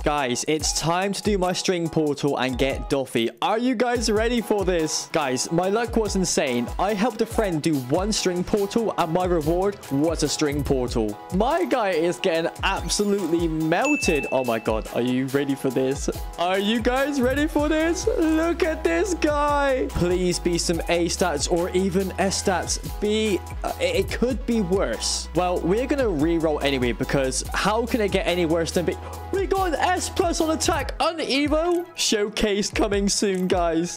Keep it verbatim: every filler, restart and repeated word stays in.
Guys, it's time to do my string portal and get Doffy. Are you guys ready for this? Guys, my luck was insane. I helped a friend do one string portal and my reward was a string portal. My guy is getting absolutely melted. Oh my god, are you ready for this? Are you guys ready for this? Look at this guy. Please be some A stats or even S stats. Be, uh, it could be worse. Well, we're gonna re-roll anyway because how can it get any worse than B? We got an S plus on attack on Evo. Showcase coming soon, guys.